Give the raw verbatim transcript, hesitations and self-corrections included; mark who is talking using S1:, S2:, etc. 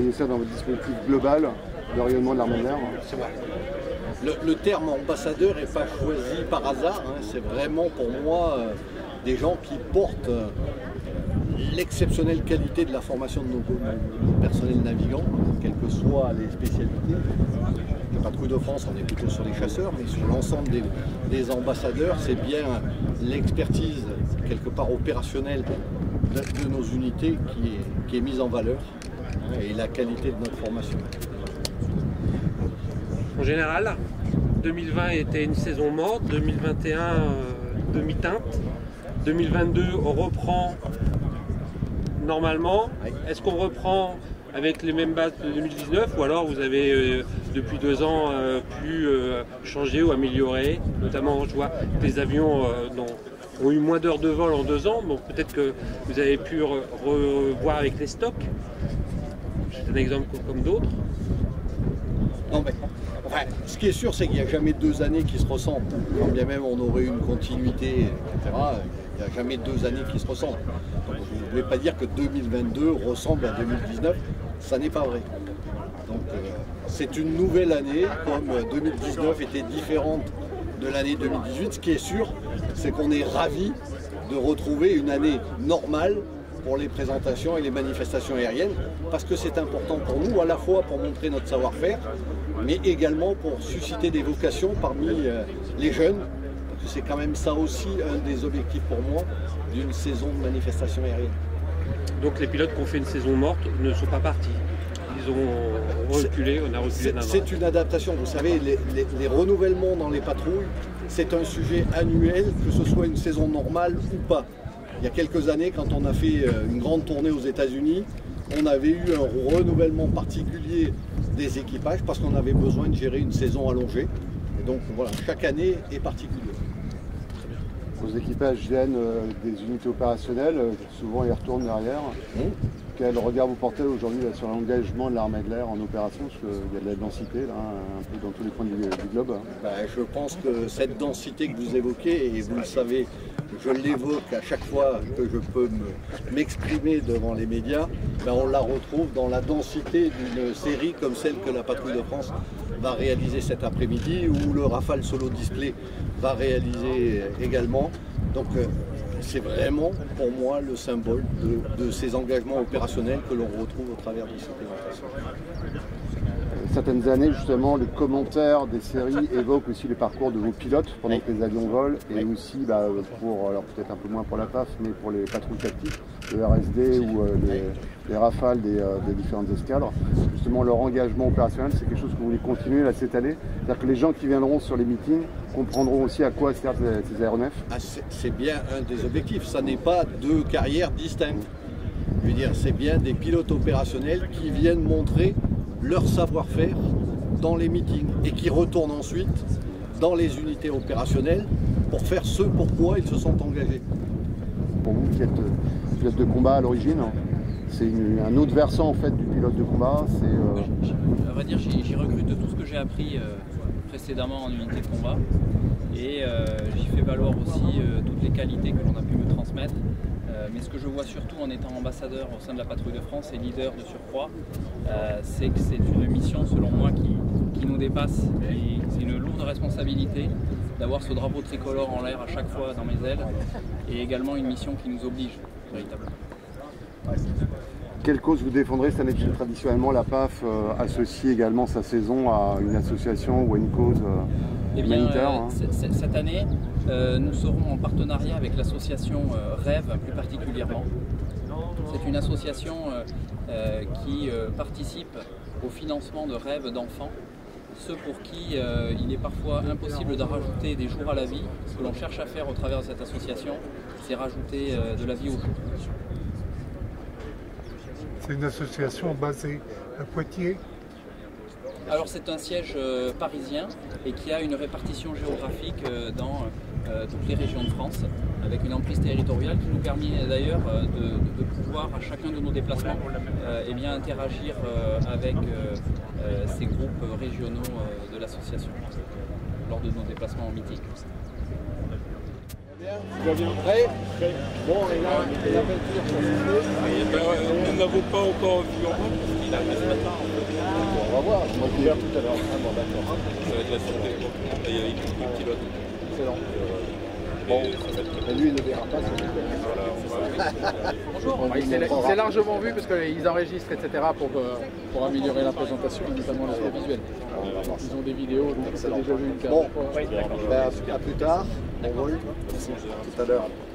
S1: voyez ça dans votre dispositif global de rayonnement de l'armée de l'air?
S2: C'est vrai. Le, le terme ambassadeur n'est pas choisi par hasard, hein. C'est vraiment pour moi euh, des gens qui portent euh, l'exceptionnelle qualité de la formation de nos, nos personnels navigants, quelles que soient les spécialités. La patrouille de France, on est plutôt sur les chasseurs, mais sur l'ensemble des, des ambassadeurs, c'est bien l'expertise quelque part opérationnelle de, de nos unités qui est, qui est mise en valeur, hein, et la qualité de notre formation.
S3: En général, deux mille vingt était une saison morte, deux mille vingt et un euh, demi-teinte, deux mille vingt-deux on reprend normalement. Est-ce qu'on reprend avec les mêmes bases de deux mille dix-neuf ou alors vous avez euh, depuis deux ans euh, pu euh, changer ou améliorer? Notamment je vois que les avions euh, dans, ont eu moins d'heures de vol en deux ans, donc peut-être que vous avez pu re revoir avec les stocks. C'est un exemple comme d'autres.
S2: Non, mais, enfin, ce qui est sûr, c'est qu'il n'y a jamais deux années qui se ressemblent. Quand bien même on aurait une continuité, et cetera, il n'y a jamais deux années qui se ressemblent. Donc, vous ne pouvez pas dire que deux mille vingt-deux ressemble à deux mille dix-neuf, ça n'est pas vrai. Donc euh, c'est une nouvelle année, comme deux mille dix-neuf était différente de l'année deux mille dix-huit. Ce qui est sûr, c'est qu'on est ravis de retrouver une année normale pour les présentations et les manifestations aériennes, parce que c'est important pour nous, à la fois pour montrer notre savoir-faire, mais également pour susciter des vocations parmi euh, les jeunes, parce que c'est quand même ça aussi un des objectifs pour moi d'une saison de manifestation aérienne.
S3: Donc les pilotes qui ont fait une saison morte ne sont pas partis, ils ont reculé, on a reculé d'un an.
S2: C'est une adaptation, vous savez, les, les, les renouvellements dans les patrouilles, c'est un sujet annuel, que ce soit une saison normale ou pas. Il y a quelques années, quand on a fait une grande tournée aux États-Unis, on avait eu un renouvellement particulier des équipages parce qu'on avait besoin de gérer une saison allongée. Et donc voilà, chaque année est particulière.
S1: Vos équipages viennent euh, des unités opérationnelles, euh, souvent ils retournent derrière. Mmh. Quel regard vous portez aujourd'hui sur l'engagement de l'armée de l'air en opération? Parce qu'il y a de la densité là, un peu dans tous les coins du, du globe.
S2: Ben, je pense que cette densité que vous évoquez, et vous le savez, je l'évoque à chaque fois que je peux m'exprimer devant les médias, ben on la retrouve dans la densité d'une série comme celle que la Patrouille de France va réaliser cet après-midi, ou le Rafale Solo Display va réaliser également. Donc c'est vraiment pour moi le symbole de, de ces engagements opérationnels que l'on retrouve au travers de ces présentations.
S1: Certaines années, justement, les commentaires des séries évoquent aussi les parcours de vos pilotes pendant oui. que les avions volent, et oui. aussi, bah, pour, alors peut-être un peu moins pour la P A F, mais pour les patrouilles tactiques, le R S D ou euh, les, les rafales des, euh, des différentes escadres. Justement, leur engagement opérationnel, c'est quelque chose que vous voulez continuer là, cette année. C'est-à-dire que les gens qui viendront sur les meetings comprendront aussi à quoi servent ces, ces aéronefs.
S2: Ah, c'est bien un des objectifs, ça n'est pas deux carrières distinctes. Je veux dire, c'est bien des pilotes opérationnels qui viennent montrer leur savoir-faire dans les meetings et qui retournent ensuite dans les unités opérationnelles pour faire ce pourquoi ils se sont engagés.
S1: Pour vous qui êtes pilote de combat à l'origine, c'est un autre versant en fait du pilote de combat.
S4: Euh... À vrai dire, j'y recrute tout ce que j'ai appris euh, précédemment en unité de combat, et euh, j'y fais valoir aussi euh, toutes les qualités que l'on a pu me transmettre. Euh, mais ce que je vois surtout en étant ambassadeur au sein de la Patrouille de France et leader de surcroît, euh, c'est que c'est une mission selon moi qui, qui nous dépasse. C'est une lourde responsabilité d'avoir ce drapeau tricolore en l'air à chaque fois dans mes ailes, et également une mission qui nous oblige véritablement.
S1: Quelle cause vous défendrez cette année? Traditionnellement, la P A F euh, associe également sa saison à une association ou à une cause euh,
S4: eh bien,
S1: humanitaire.
S4: Euh, hein. Cette année, euh, nous serons en partenariat avec l'association euh, Rêve plus particulièrement. C'est une association euh, euh, qui euh, participe au financement de rêves d'enfants, ceux pour qui euh, il est parfois impossible de rajouter des jours à la vie. Ce que l'on cherche à faire au travers de cette association, c'est rajouter euh, de la vie au jour.
S5: C'est une association basée à Poitiers.
S4: Alors c'est un siège euh, parisien et qui a une répartition géographique euh, dans euh, toutes les régions de France, avec une emprise territoriale qui nous permet d'ailleurs euh, de, de pouvoir à chacun de nos déplacements euh, eh bien, interagir euh, avec euh, euh, ces groupes régionaux euh, de l'association lors de nos déplacements en meeting.
S2: Bien, tu vas bien prêt? Bon, et là, l'appel tour pour
S3: l'avons pas encore vu en main.
S4: Il arrive ce matin.
S2: On va voir, moi je l'ai vu tout à l'heure. Ah, bon, d'accord.
S3: Ça va être la santé pour tout le monde. Il y a une équipe de pilotes.
S2: Excellent.
S3: Bon,
S2: Et lui, il ne verra pas.
S4: Bonjour.
S6: Il s'est largement vu parce qu'ils enregistrent, et cetera pour, pour améliorer la présentation, notamment l'aspect visuel. Ils ont des vidéos, donc on a déjà vu une
S2: Bon,
S6: fois.
S2: ben, à plus tard. Bon vol. Tout à l'heure.